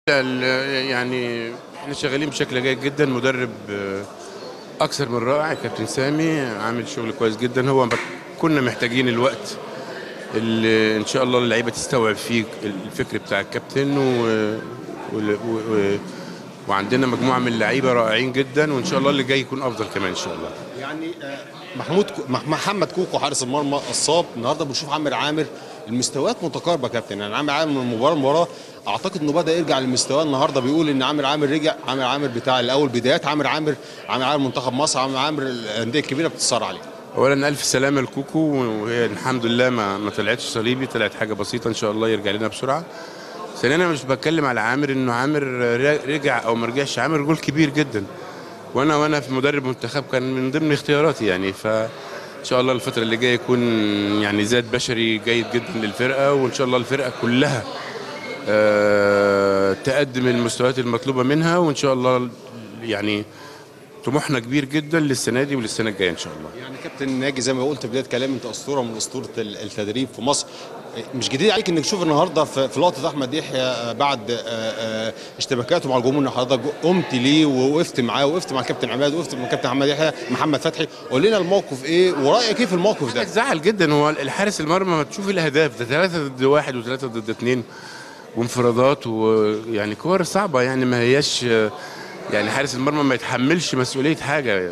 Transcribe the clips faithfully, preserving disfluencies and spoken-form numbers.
يعني احنا شغالين بشكل جيد جدا. مدرب اكثر من رائع كابتن سامي عامل شغل كويس جدا. هو كنا محتاجين الوقت اللي ان شاء الله اللعيبه تستوعب فيه الفكر بتاع الكابتن و... و... و... وعندنا مجموعه من اللعيبه رائعين جدا، وان شاء الله اللي جاي يكون افضل كمان ان شاء الله. يعني محمود محمد كوكو حارس المرمى الصاب النهارده بنشوف عامر عامر المستويات متقاربه يا كابتن. يعني عامر عامر من مباراه لمباراه اعتقد انه بدا يرجع للمستوى. النهارده بيقول ان عامر عامر رجع، عامر عامر بتاع الاول بدايات عامر عامر عامر عامر منتخب مصر، عامر عامر الانديه الكبيره بتتصارع عليه. اولا الف سلامه لكوكو، وهي الحمد لله ما ما طلعتش صليبي، طلعت حاجه بسيطه ان شاء الله يرجع لنا بسرعه. ثانيا انا مش بتكلم على عامر انه عامر رجع او ما رجعش، عامر جول كبير جدا، وانا وانا في مدرب منتخب كان من ضمن اختياراتي يعني. فان شاء الله الفتره اللي جايه يكون يعني زاد بشري جيد جدا للفرقه، وان شاء الله الفرقه كلها أه تقدم المستويات المطلوبه منها، وان شاء الله يعني طموحنا كبير جدا للسنه دي وللسنه الجايه ان شاء الله. يعني كابتن ناجي زي ما قلت في بدايه كلامي انت اسطوره من اسطوره التدريب في مصر. مش جديد عليك انك تشوف النهارده في لقطه احمد يحيى بعد اشتباكاته مع الجمهور ان حضرتك قمت ليه ووقفت معاه، وقفت مع الكابتن عماد، وقفت مع الكابتن محمد يحيى محمد فتحي. قول لنا الموقف ايه ورايك ايه في الموقف ده؟ زعل جدا. هو الحارس المرمى ما تشوف الاهداف ده ثلاثه ضد واحد وثلاثه ضد اثنين وانفرادات، ويعني كور صعبه يعني ما هياش يعني حارس المرمى ما يتحملش مسؤوليه حاجه.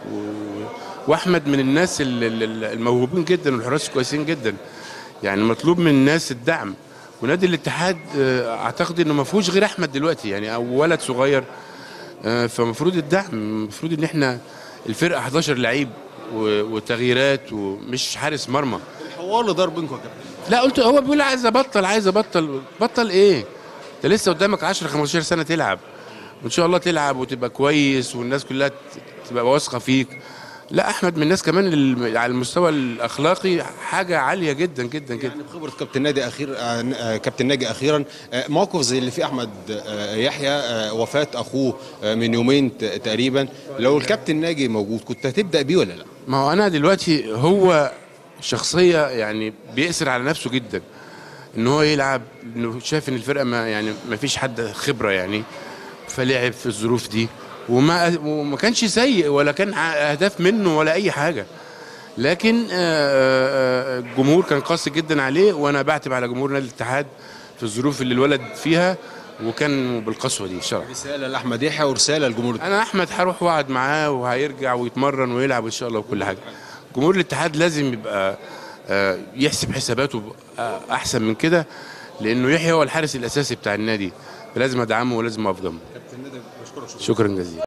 واحمد من الناس الموهوبين جدا والحراس كويسين جدا، يعني مطلوب من الناس الدعم. ونادي الاتحاد اعتقد انه ما فيهوش غير احمد دلوقتي يعني، او ولد صغير، فمفروض الدعم. المفروض ان احنا الفرقه احد عشر لعيب وتغييرات ومش حارس مرمى. الحوار اللي دار بينكم يا كابتن؟ لا قلت هو بيقول عايز ابطل عايز ابطل بطل ايه؟ انت لسه قدامك عشرة خمستاشر سنه تلعب، وان شاء الله تلعب وتبقى كويس والناس كلها تبقى واثقه فيك. لا احمد من الناس كمان على المستوى الاخلاقي حاجه عاليه جدا جدا جدا. يعني بخبره كابتن نادي اخير كابتن ناجي اخيرا، موقف زي اللي فيه احمد يحيى وفاه اخوه من يومين تقريبا، لو الكابتن ناجي موجود كنت هتبدا بيه ولا لا؟ ما هو انا دلوقتي هو شخصيه يعني بيأثر على نفسه جدا ان هو يلعب، انه شايف ان الفرقه ما يعني ما فيش حد خبره يعني، فلعب في الظروف دي وما وما كانش سيء ولا كان اهداف منه ولا اي حاجه، لكن الجمهور كان قاسي جدا عليه، وانا بعتب على جمهور نادي الاتحاد في الظروف اللي الولد فيها، وكان بالقسوه دي شرع. رساله لاحمد يحيى ورساله للجمهور. انا احمد هروح واقعد معاه وهيرجع ويتمرن ويلعب ان شاء الله وكل حاجه. جمهور الاتحاد لازم يبقى يحسب حساباته احسن من كده، لانه يحيى هو الحارس الاساسي بتاع النادي، فلازم ادعمه ولازم اقف جنبه. كابتن نادي بشكرك شكرا جزيلا.